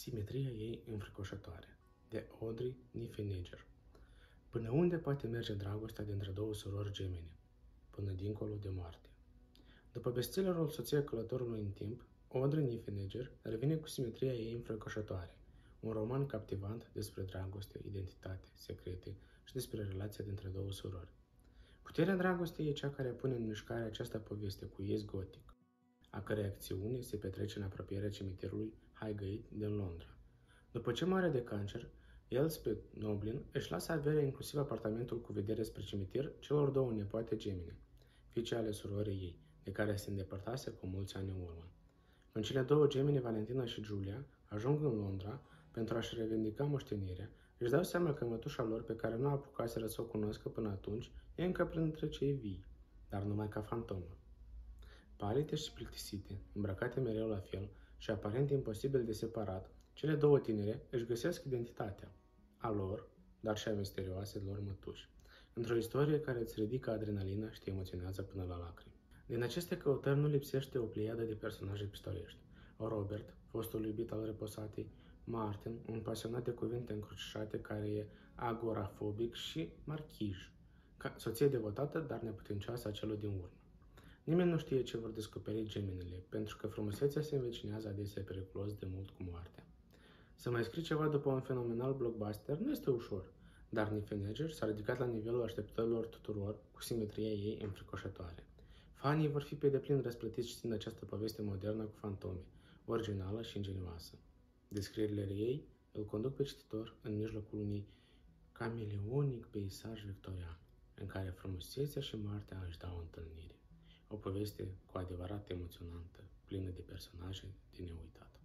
Simetria ei înfricoșătoare, de Audrey Niffenegger. Până unde poate merge dragostea dintre două surori gemene? Până dincolo de moarte. După bestsellerul Soția călătorului în timp, Audrey Niffenegger revine cu Simetria ei înfricoșătoare, un roman captivant despre dragoste, identitate, secrete și despre relația dintre două surori. Puterea dragostei e cea care pune în mișcare această poveste cu iez gotic, a cărei acțiune se petrece în apropierea cimitirului Highgate din Londra. După ce moare de cancer, Elspeth Noblin își lasă averea inclusiv apartamentul cu vedere spre cimitir celor două nepoate gemene, fiice ale surorii ei, de care se îndepărtase cu mulți ani în urmă. Când cele două gemene, Valentina și Julia, ajung în Londra pentru a-și revendica moștenirea, își dau seama că mătușa lor, pe care nu apucaseră să o cunoască până atunci, e încă printre cei vii, dar numai ca fantomă. Palide și plictisite, îmbrăcate mereu la fel și aparent imposibil de separat, cele două tinere își găsesc identitatea, a lor, dar și a misterioaselor mătuși, într-o istorie care îți ridică adrenalina și te emoționează până la lacrimi. Din aceste căutări nu lipsește o pleiadă de personaje pistolești. Robert, fostul iubit al reposatei, Martin, un pasionat de cuvinte încrucișate care e agorafobic, și Marchij, soție devotată, dar neputincioasă a celui din urmă. Nimeni nu știe ce vor descoperi gemenele, pentru că frumusețea se învecinează adesea periculos de mult cu moartea. Să mai scrii ceva după un fenomenal blockbuster nu este ușor, dar Niffenegger s-a ridicat la nivelul așteptărilor tuturor cu simetria ei înfricoșătoare. Fanii vor fi pe deplin răsplătiți știind această poveste modernă cu fantome, originală și ingenioasă. Descrierile ei îl conduc pe cititor în mijlocul unui cameleonic peisaj victorian, în care frumusețea și moartea își dau întâlnire. O poveste cu adevărat emoționantă, plină de personaje de neuitat.